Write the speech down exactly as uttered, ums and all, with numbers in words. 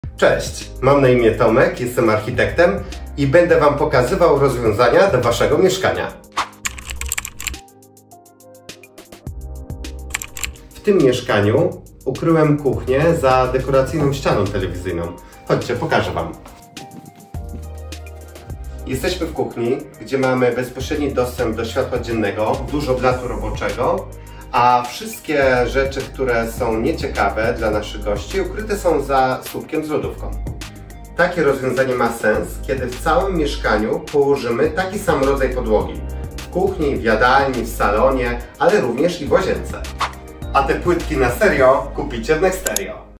Cześć, mam na imię Tomek, jestem architektem i będę Wam pokazywał rozwiązania do Waszego mieszkania. W tym mieszkaniu ukryłem kuchnię za dekoracyjną ścianą telewizyjną. Chodźcie, pokażę Wam. Jesteśmy w kuchni, gdzie mamy bezpośredni dostęp do światła dziennego, dużo blatu roboczego, a wszystkie rzeczy, które są nieciekawe dla naszych gości, ukryte są za słupkiem z lodówką. Takie rozwiązanie ma sens, kiedy w całym mieszkaniu położymy taki sam rodzaj podłogi. W kuchni, w jadalni, w salonie, ale również i w łazience. A te płytki na serio kupicie w Nexterio.